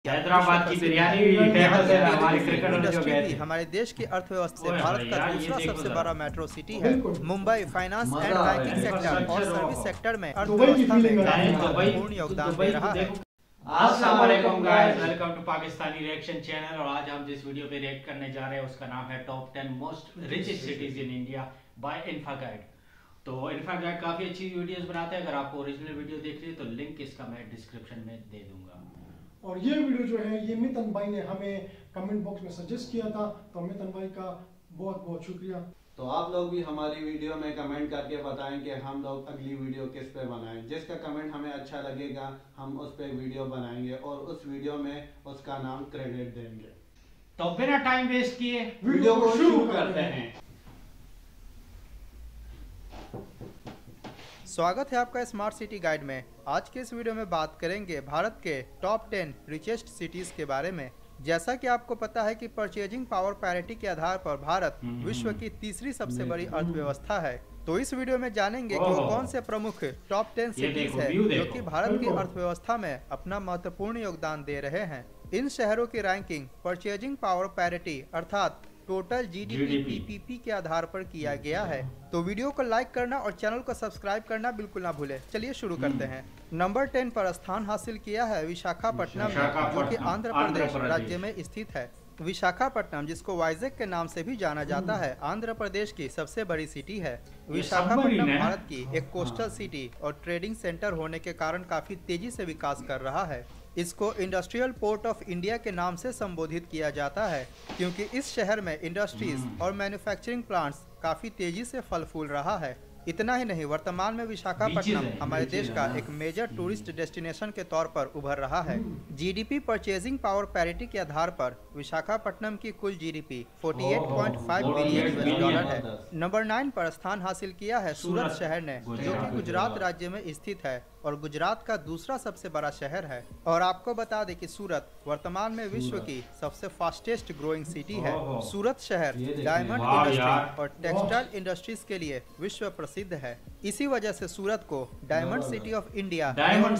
हैदराबाद की बिरयानी भी फेमस है। हमारे क्रिकेटर जो गए थे। हमारे देश की अर्थव्यवस्था से भारत का दूसरा सबसे बड़ा मेट्रो सिटी है। Mumbai finance and banking sector और सर्विस सेक्टर में अर्थव्यवस्था में महत्वपूर्ण योगदान दे रहा है। अस्सलाम वालेकुम guys, welcome to Pakistani reaction channel. और आज हम जिस वीडियो पे रिएक्ट करने जा रहे हैं उसका नाम है top 10 most richest cities in India by इन्फागाइड। तो इन्फागाइड काफी अच्छी वीडियोस बनाते हैं। अगर आपको ओरिजिनल वीडियो देखनी है तो लिंक इसका मैं डिस्क्रिप्शन में दे दूंगा। और ये वीडियो जो है ये मितन भाई ने हमें कमेंट बॉक्स में सजेस्ट किया था, तो मितन भाई का बहुत बहुत शुक्रिया। तो आप लोग भी हमारी वीडियो में कमेंट करके बताएं कि हम लोग अगली वीडियो किस पे बनाएं। जिसका कमेंट हमें अच्छा लगेगा हम उस पे वीडियो बनाएंगे और उस वीडियो में उसका नाम क्रेडिट देंगे। तो बिना टाइम वेस्ट किए वीडियो को शुरू करते हैं। स्वागत है आपका स्मार्ट सिटी गाइड में। आज के इस वीडियो में बात करेंगे भारत के टॉप 10 रिचेस्ट सिटीज के बारे में। जैसा कि आपको पता है कि परचेजिंग पावर पैरिटी के आधार पर भारत विश्व की तीसरी सबसे बड़ी अर्थव्यवस्था है। तो इस वीडियो में जानेंगे कि वो कौन से प्रमुख टॉप 10 सिटीज है जो कि भारत की अर्थव्यवस्था में अपना महत्वपूर्ण योगदान दे रहे हैं। इन शहरों की रैंकिंग परचेजिंग पावर पैरिटी अर्थात टोटल जीडीपी पीपीपी के आधार पर किया गया है। तो वीडियो को लाइक करना और चैनल को सब्सक्राइब करना बिल्कुल ना भूलें। चलिए शुरू करते हैं। नंबर 10 पर स्थान हासिल किया है विशाखापट्टनम जो कि आंध्र प्रदेश राज्य में स्थित है। विशाखापट्टनम, जिसको वाइजैक के नाम से भी जाना जाता है, आंध्र प्रदेश की सबसे बड़ी सिटी है। विशाखापट्टनम भारत की एक कोस्टल सिटी और ट्रेडिंग सेंटर होने के कारण काफी तेजी से विकास कर रहा है। इसको इंडस्ट्रियल पोर्ट ऑफ इंडिया के नाम से संबोधित किया जाता है क्योंकि इस शहर में इंडस्ट्रीज और मैन्युफैक्चरिंग प्लांट्स काफी तेजी से फल फूल रहा है। इतना ही नहीं, वर्तमान में विशाखापट्टनम हमारे देश का एक मेजर टूरिस्ट डेस्टिनेशन के तौर पर उभर रहा है। जीडीपी परचेजिंग पावर पैरिटी के आधार पर विशाखापट्टनम की कुल जीडीपी 48.5 बिलियन US डॉलर है। नंबर 9 पर स्थान हासिल किया है सूरत शहर ने जो कि गुजरात राज्य में स्थित है और गुजरात का दूसरा सबसे बड़ा शहर है। और आपको बता दें कि सूरत वर्तमान में विश्व की सबसे फास्टेस्ट ग्रोइंग सिटी है। सूरत शहर डायमंड इंडस्ट्री और टेक्सटाइल इंडस्ट्रीज के लिए विश्व प्रसिद्ध है। इसी वजह से सूरत को डायमंड सिटी ऑफ इंडिया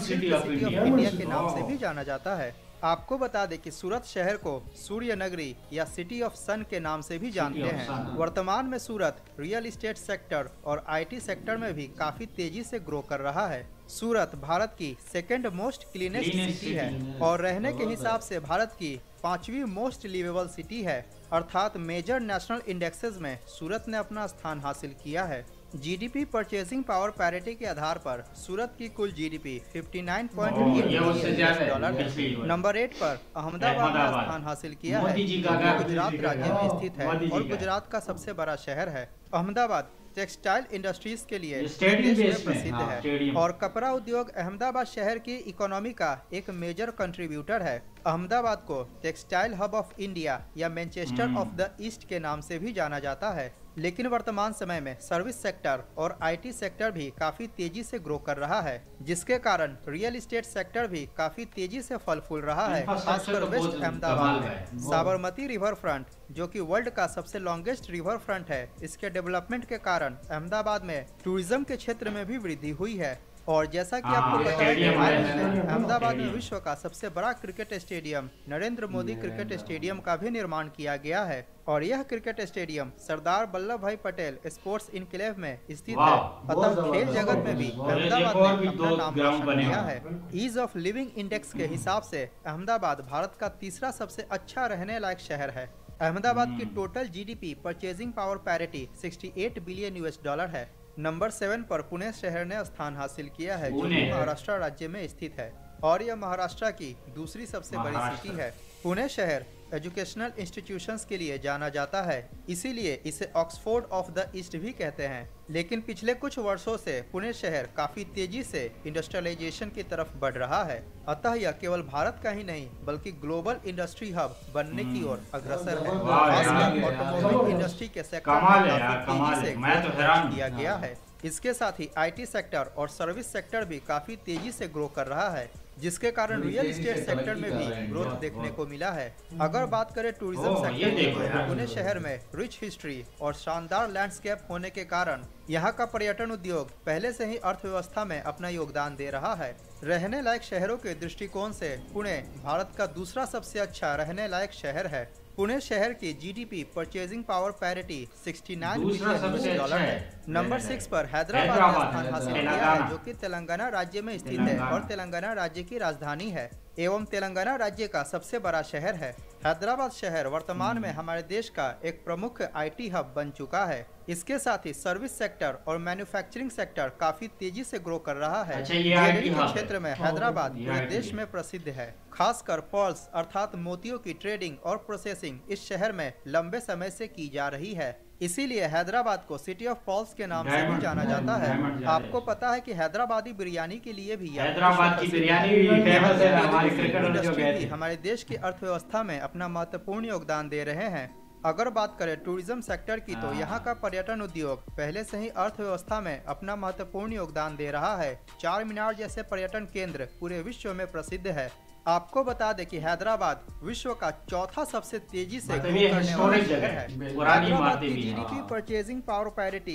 के नाम से भी जाना जाता है। आपको बता दें कि सूरत शहर को सूर्य नगरी या सिटी ऑफ सन के नाम से भी जानते हैं। वर्तमान में सूरत रियल एस्टेट सेक्टर और आईटी सेक्टर में भी काफी तेजी से ग्रो कर रहा है। सूरत भारत की सेकेंड मोस्ट क्लीनेस्ट सिटी है और रहने के हिसाब से भारत की 5वीं मोस्ट लिवेबल सिटी है, अर्थात मेजर नेशनल इंडेक्सेस में सूरत ने अपना स्थान हासिल किया है। जीडीपी परचेसिंग पावर पैरिटी के आधार पर सूरत की कुल जीडीपी 59.8 बिलियन डॉलर है। नंबर 8 पर अहमदाबाद ने स्थान हासिल किया है जो गुजरात राज्य में स्थित है और गुजरात का सबसे बड़ा शहर है। अहमदाबाद टेक्सटाइल इंडस्ट्रीज के लिए देश में प्रसिद्ध है और कपड़ा उद्योग अहमदाबाद शहर की इकोनॉमी का एक मेजर कंट्रीब्यूटर है। अहमदाबाद को टेक्सटाइल हब ऑफ इंडिया या मैनचेस्टर ऑफ द ईस्ट के नाम से भी जाना जाता है। लेकिन वर्तमान समय में सर्विस सेक्टर और आईटी सेक्टर भी काफी तेजी से ग्रो कर रहा है, जिसके कारण रियल एस्टेट सेक्टर भी काफी तेजी से फल फूल रहा है। खासकर वेस्ट अहमदाबाद में साबरमती रिवर फ्रंट जो कि वर्ल्ड का सबसे लॉन्गेस्ट रिवर फ्रंट है, इसके डेवलपमेंट के कारण अहमदाबाद में टूरिज्म के क्षेत्र में भी वृद्धि हुई है। और जैसा कि आपको पता है अहमदाबाद में विश्व का सबसे बड़ा cricket stadium Narendra Modi cricket stadium का भी निर्माण किया गया है और यह क्रिकेट स्टेडियम सरदार वल्लभ भाई पटेल स्पोर्ट्स इनक्लेव में स्थित है। अतः खेल जगत में भी अहमदाबाद ने अपना नाम रोशन किया है। ईज ऑफ लिविंग इंडेक्स के हिसाब से अहमदाबाद भारत का तीसरा सबसे अच्छा रहने लायक शहर है। अहमदाबाद की total GDP purchasing power parity 68 billion US dollar है। नंबर 7 पर पुणे शहर ने स्थान हासिल किया है जो कि महाराष्ट्र राज्य में स्थित है और यह महाराष्ट्र की दूसरी सबसे बड़ी सिटी है। पुणे शहर एजुकेशनल इंस्टीट्यूशंस के लिए जाना जाता है, इसीलिए इसे ऑक्सफोर्ड ऑफ द ईस्ट भी कहते हैं। लेकिन पिछले कुछ वर्षों से पुणे शहर काफी तेजी से इंडस्ट्रियलाइजेशन की तरफ बढ़ रहा है। अतः यह केवल भारत का ही नहीं बल्कि ग्लोबल इंडस्ट्री हब बनने की ओर अग्रसर है। खासकर ऑटोमोबाइल इंडस्ट्री के सेक्टर में काफी तेजी से किया गया है। इसके साथ ही आईटी सेक्टर और सर्विस सेक्टर भी काफी तेजी से ग्रो कर रहा है, जिसके कारण रियल एस्टेट सेक्टर में भी ग्रोथ देखने को मिला है। अगर बात करें टूरिज्म सेक्टर की, तो पुणे शहर में रिच हिस्ट्री और शानदार लैंडस्केप होने के कारण यहाँ का पर्यटन उद्योग पहले से ही अर्थव्यवस्था में अपना योगदान दे रहा है। रहने लायक शहरों के दृष्टिकोण से पुणे भारत का दूसरा सबसे अच्छा रहने लायक शहर है। पुणे शहर की GDP purchasing power parity 69 billion dollar है। नंबर 6 पर हैदराबाद ने स्थान हासिल किया है, जो कि तेलंगाना राज्य में स्थित है और तेलंगाना राज्य की राजधानी है एवं तेलंगाना राज्य का सबसे बड़ा शहर है। हैदराबाद शहर वर्तमान में हमारे देश का एक प्रमुख आईटी हब बन चुका है। इसके साथ ही सर्विस सेक्टर और मैन्युफैक्चरिंग सेक्टर काफी तेजी से ग्रो कर रहा है। ज्वेलरी के क्षेत्र में हैदराबाद पूरे देश में प्रसिद्ध है। खासकर पर्ल्स अर्थात मोतियों की ट्रेडिंग और प्रोसेसिंग इस शहर में लंबे समय से की जा रही है। इसीलिए हैदराबाद को सिटी ऑफ पर्ल्स के नाम से भी जाना जाता है। आपको पता है कि हैदराबादी बिरयानी के लिए भी हैदराबाद की बिरयानी भी फेमस है। हमारे क्रिकेटर जो गए थे हमारे देश की अर्थव्यवस्था में अपना महत्वपूर्ण योगदान दे रहे हैं। अगर बात करें टूरिज्म सेक्टर की, तो यहाँ का पर्यटन उद्योग पहले से ही अर्थव्यवस्था में अपना महत्वपूर्ण योगदान दे रहा है। चार मीनार जैसे पर्यटन केंद्र पूरे विश्व में प्रसिद्ध है। आपको बता दें कि हैदराबाद विश्व का चौथा सबसे तेजी से ग्रो करने वाला शहर है। हैदराबाद की GDP purchasing power parity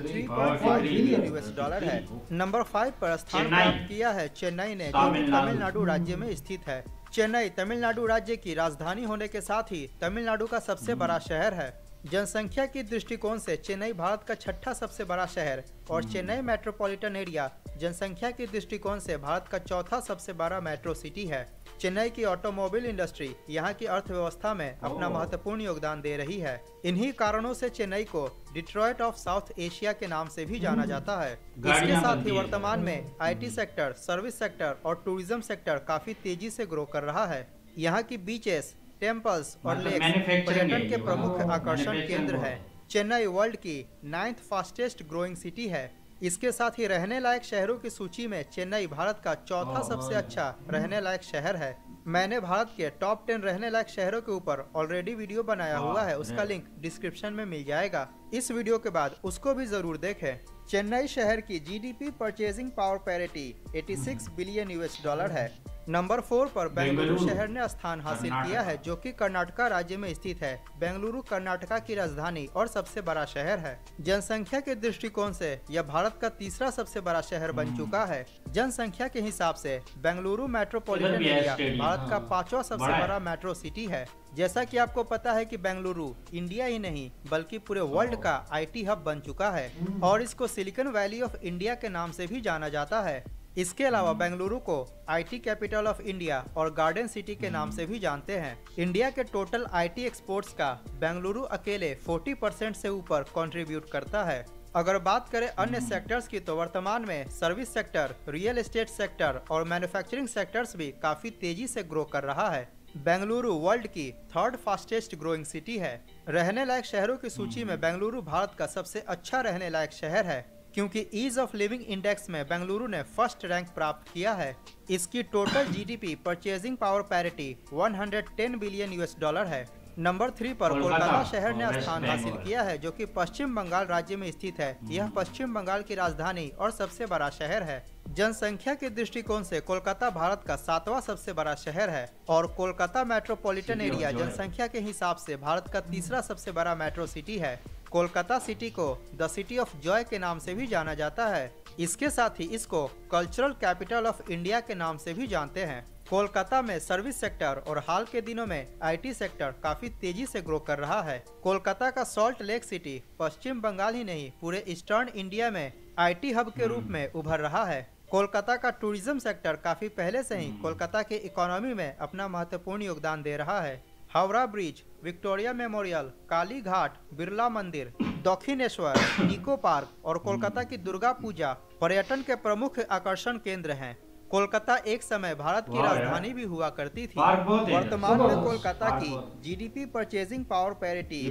83.5 billion US dollar है। नंबर 5 पर स्थान प्राप्त किया है चेन्नई ने, जो तमिलनाडु राज्य में स्थित है। चेन्नई तमिलनाडु राज्य की राजधानी होने के साथ ही तमिलनाडु का सबसे बड़ा शहर है। जनसंख्या की दृष्टिकोण से चेन्नई भारत का छठा सबसे बड़ा शहर और चेन्नई मेट्रोपॉलिटन एरिया जनसंख्या की दृष्टिकोण से भारत का चौथा सबसे बड़ा मेट्रो सिटी है। चेन्नई की ऑटोमोबाइल इंडस्ट्री यहाँ की अर्थव्यवस्था में अपना महत्वपूर्ण योगदान दे रही है। इन्हीं कारणों से चेन्नई को डिट्रॉइट ऑफ साउथ एशिया के नाम से भी जाना जाता है। इसके साथ ही वर्तमान में आईटी सेक्टर, सर्विस सेक्टर और टूरिज्म सेक्टर काफी तेजी से ग्रो कर रहा है। यहाँ की बीचेस, टेम्पल्स और लेक्स पर्यटन के प्रमुख आकर्षण केंद्र है। चेन्नई वर्ल्ड की 9th फास्टेस्ट ग्रोइंग सिटी है। इसके साथ ही रहने लायक शहरों की सूची में चेन्नई भारत का चौथा सबसे अच्छा रहने लायक शहर है। मैंने भारत के टॉप 10 रहने लायक शहरों के ऊपर ऑलरेडी वीडियो बनाया हुआ है, उसका लिंक डिस्क्रिप्शन में मिल जाएगा। इस वीडियो के बाद उसको भी जरूर देखें। चेन्नई शहर की GDP purchasing power parity 86 billion US dollar है। नंबर 4 पर बेंगलुरु शहर ने स्थान हासिल किया है, जो कि कर्नाटका राज्य में स्थित है। बेंगलुरु कर्नाटका की राजधानी और सबसे बड़ा शहर है। जनसंख्या के दृष्टिकोण से यह भारत का तीसरा सबसे बड़ा शहर बन चुका है। जनसंख्या के हिसाब से बेंगलुरु मेट्रोपॉलिटन एरिया भारत का 5वां सबसे बड़ा मेट्रो सिटी है। जैसा कि आपको पता है कि बेंगलुरु इंडिया ही नहीं बल्कि पूरे वर्ल्ड का आईटी हब बन चुका है और इसको सिलिकॉन वैली ऑफ इंडिया के नाम से भी जाना जाता है। इसके अलावा बेंगलुरु को आईटी कैपिटल ऑफ इंडिया और गार्डन सिटी के नाम से भी जानते हैं। इंडिया के टोटल आईटी एक्सपोर्ट्स का बेंगलुरु अकेले 40% से ऊपर कंट्रीब्यूट करता है। अगर बात करें अन्य सेक्टर्स की, तो वर्तमान में service sector, real estate sector और मैन्युफैक्चरिंग सेक्टर्स भी काफी तेजी से ग्रो कर रहा है। बेंगलुरु वर्ल्ड की 3rd फास्टेस्ट ग्रोइंग सिटी है। रहने लायक शहरों की सूची में बेंगलुरु भारत का सबसे अच्छा रहने लायक शहर है, क्योंकि ईज ऑफ लिविंग इंडेक्स में बेंगलुरु ने फर्स्ट रैंक प्राप्त किया है। इसकी total GDP purchasing power parity 110 billion US dollar है। नंबर 3 पर कोलकाता शहर ने स्थान हासिल किया है, जो कि पश्चिम बंगाल राज्य में स्थित है। यह पश्चिम बंगाल की राजधानी और सबसे बड़ा शहर है। जनसंख्या के दृष्टिकोण से कोलकाता भारत का 7वां सबसे बड़ा शहर है और कोलकाता मेट्रोपॉलिटन एरिया जनसंख्या के हिसाब से भारत का तीसरा सबसे बड़ा मेट्रो सिटी है। कोलकाता सिटी को द सिटी ऑफ जॉय के नाम से भी जाना जाता है। इसके साथ ही इसको कल्चरल कैपिटल ऑफ इंडिया के नाम से भी जानते हैं। कोलकाता में सर्विस सेक्टर और हाल के दिनों में आईटी सेक्टर काफी तेजी से ग्रो कर रहा है। कोलकाता का Salt Lake city Paschim Bangal ही नहीं पूरे ईस्टर्न इंडिया में आईटी हब के रूप में उभर रहा है। कोलकाता का टूरिज्म सेक्टर काफी पहले से ही कोलकाता के इकोनॉमी में अपना महत्वपूर्ण योगदान दे रहा है। Howrah Bridge, Victoria Memorial, Kali Ghat, Birla Mandir, Dakshineswar, निको पार्क और कोलकाता की दुर्गा पूजा पर्यटन के प्रमुख आकर्षण केंद्र हैं। कोलकाता एक समय भारत की राजधानी भी हुआ करती थी। वर्तमान में कोलकाता की GDP purchasing power parity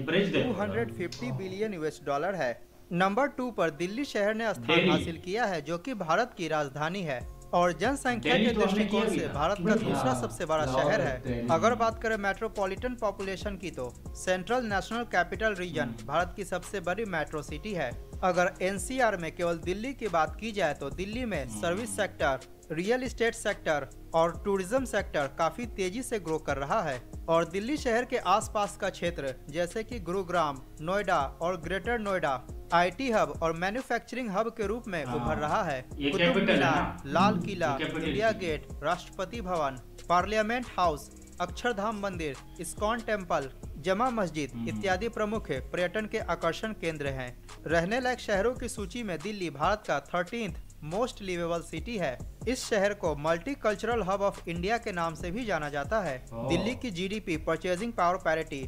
250 billion US dollar है। नंबर 2 पर दिल्ली शहर ने स्थान हासिल किया है, जो कि भारत की राजधानी है और जनसंख्या के दृष्टिकोण से भारत का दूसरा सबसे बड़ा शहर है। अगर बात करें मेट्रोपॉलिटन पॉपुलेशन की, तो central national capital region Bharat की सबसे बड़ी मेट्रो सिटी है। अगर एनसीआर में केवल दिल्ली की बात की जाए, तो दिल्ली में service sector, real estate sector और टूरिज्म सेक्टर काफी तेजी से ग्रो कर रहा है और दिल्ली शहर के आसपास का क्षेत्र जैसे कि गुरुग्राम, नोएडा और ग्रेटर नोएडा आईटी हब और मैन्युफैक्चरिंग हब के रूप में उभर रहा है। Qutub Minar, Lal Qila, India Gate, Rashtrapati Bhavan, parliament house, Akshardham मंदिर, इस्कॉन टेम्पल, जमा मस्जिद इत्यादि प्रमुख पर्यटन के आकर्षण केंद्र हैं। रहने लायक शहरों की सूची में दिल्ली भारत का 13th मोस्ट लिवेबल सिटी है। इस शहर को multi cultural hub of India के नाम से भी जाना जाता है। दिल्ली की GDP purchasing power parity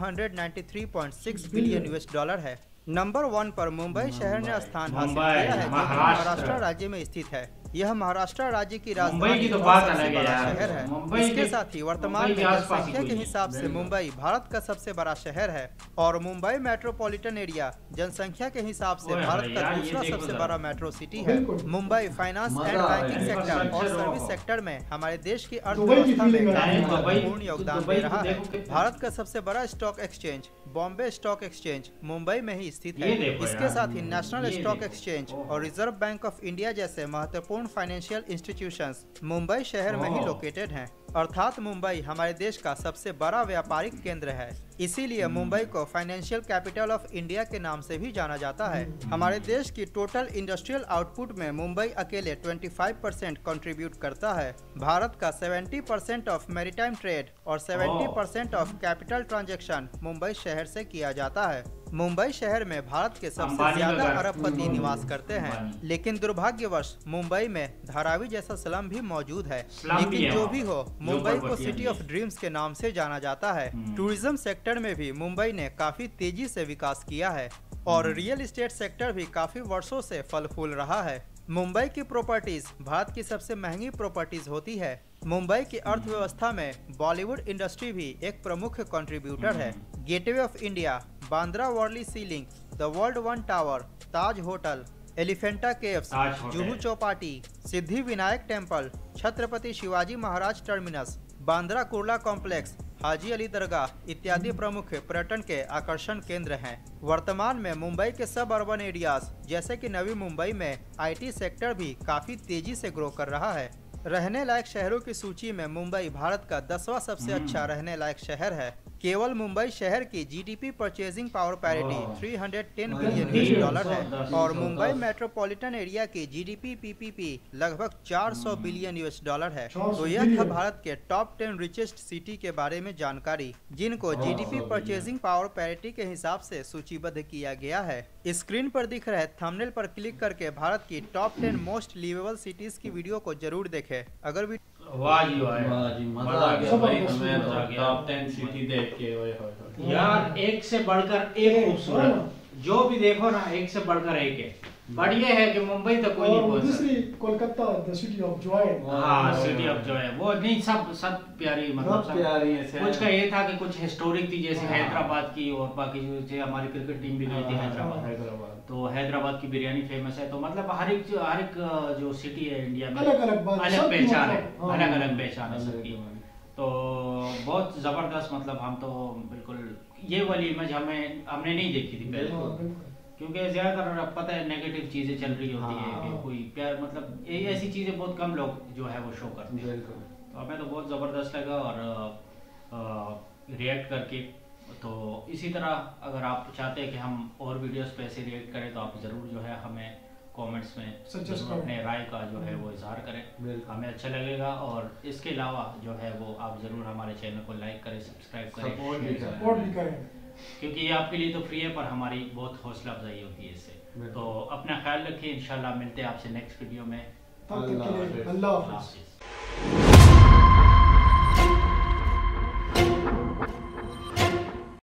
293.6 billion US$ है। नंबर 1 पर मुंबई शहर ने स्थान हासिल किया है, जो महाराष्ट्र राज्य में स्थित है। यह महाराष्ट्र राज्य की राजधानी की तो बात सबसे अलग है बड़ा यार। शहर है। इसके साथ ही वर्तमान में जनसंख्या के हिसाब से मुंबई भारत का सबसे बड़ा शहर है और मुंबई मेट्रोपॉलिटन एरिया जनसंख्या के हिसाब से भारत का दूसरा सबसे बड़ा मेट्रो सिटी है। Mumbai finance and banking sector और सर्विस सेक्टर में हमारे देश की अर्थव्यवस्था में काफी महत्वपूर्ण योगदान दे रहा है। भारत का सबसे बड़ा stock exchange Bombay stock exchange Mumbai में ही स्थित है। इसके साथ ही नेशनल स्टॉक एक्सचेंज और रिजर्व बैंक ऑफ इंडिया जैसे महत्वपूर्ण फाइनेंशियल इंस्टीट्यूशंस मुंबई शहर में ही लोकेटेड हैं। अर्थात मुंबई हमारे देश का सबसे बड़ा व्यापारिक केंद्र है। इसीलिए मुंबई को फाइनेंशियल कैपिटल ऑफ इंडिया के नाम से भी जाना जाता है। हमारे देश की टोटल इंडस्ट्रियल आउटपुट में मुंबई अकेले 25% कंट्रीब्यूट करता है। भारत का 70% ऑफ मैरीटाइम ट्रेड और 70% ऑफ कैपिटल ट्रांजैक्शन मुंबई शहर से किया जाता है। मुंबई शहर में भारत के सबसे ज्यादा अरबपति निवास करते हैं, लेकिन दुर्भाग्यवश मुंबई में धारावी जैसा स्लम भी मौजूद है। लेकिन जो भी हो, मुंबई को सिटी ऑफ ड्रीम्स के नाम से जाना जाता है। टूरिज्म सेक्टर में भी मुंबई ने काफी तेजी से विकास किया है और रियल एस्टेट सेक्टर भी काफी वर्षों से फल फूल रहा है। मुंबई की प्रॉपर्टीज भारत की सबसे महंगी प्रॉपर्टीज होती है। मुंबई की अर्थव्यवस्था में बॉलीवुड इंडस्ट्री भी एक प्रमुख कंट्रीब्यूटर है। Gateway of India, Bandra Worli Sea Link, the World One Tower, Taj Hotel, Elephanta Caves, Juhu Chowpatty, Siddhi Vinayak Temple, Chhatrapati Shivaji Maharaj Terminus, Bandra Kurla Complex, Haji Ali Dargah इत्यादि प्रमुख पर्यटन के आकर्षण केंद्र हैं। वर्तमान में मुंबई के सब अर्बन एरियाज जैसे कि नवी मुंबई में आईटी सेक्टर भी काफी तेजी से ग्रो कर रहा है। रहने लायक शहरों की सूची में मुंबई भारत का 10वां सबसे अच्छा रहने लायक शहर है। केवल मुंबई शहर की GDP purchasing power parity 310 billion US$ है और मुंबई मेट्रोपॉलिटन एरिया की जीडीपी पीपीपी लगभग 400 बिलियन US$ है। तो यह था भारत के टॉप 10 रिचेस्ट सिटी के बारे में जानकारी, जिनको जीडीपी परचेजिंग पावर पैरिटी के हिसाब से सूचीबद्ध किया गया है। स्क्रीन पर दिख रहे थंबनेल पर क्लिक करके भारत की टॉप 10 मोस्ट लिवेबल सिटीज की वीडियो को जरूर देखें। अगर वाह जी मजा आ गया भाई, हमें तो टॉप 10 सिटी देख के यार एक से बढ़कर एक खूबसूरत, जो भी देखो ना एक से बढ़कर एक है। बट ये है कि मुंबई तक कोई नहीं पहुंच सकता। Kolkata the city of joy, हाँ सिटी ऑफ जॉय, वो नहीं सब प्यारी, मतलब सब प्यारी है। कुछ का ये था कि कुछ हिस्टोरिक थी जैसे हैदराबाद की, और बाकी जो हमारी क्रिकेट टीम भी गई थी हैदराबाद, तो हैदराबाद की बिरयानी फेमस है। तो मतलब हर एक जो सिटी है इंडिया में अलग पहचान है, अलग पहचान है सबकी। तो बहुत जबरदस्त, मतलब हम तो बिल्कुल ये वाली इमेज हमने नहीं देखी थी पहले, क्योंकि ज्यादातर पता है नेगेटिव चीजें चल रही होती है कि कोई प्यार, मतलब ऐसी चीजें बहुत कम लोग जो है वो शो करते हैं। तो हमें तो बहुत जबरदस्त लगा और रिएक्ट करके। तो इसी तरह अगर आप चाहते हैं कि हम और वीडियोस पे ऐसे रिएक्ट करें तो आप जरूर जो है हमें कमेंट्स में अपने राय का जो है वो इजहार करें, हमें अच्छा लगेगा। और इसके अलावा जो है वो आप जरूर हमारे चैनल को लाइक करें, सब्सक्राइब करें, क्योंकि ये आपके लिए तो फ्री है पर हमारी बहुत हौसला अफजाई होती है इससे। तो अपना ख्याल रखिए, इंशाल्लाह मिलते हैं आपसे नेक्स्ट वीडियो में। अल्लाह हाफिज़।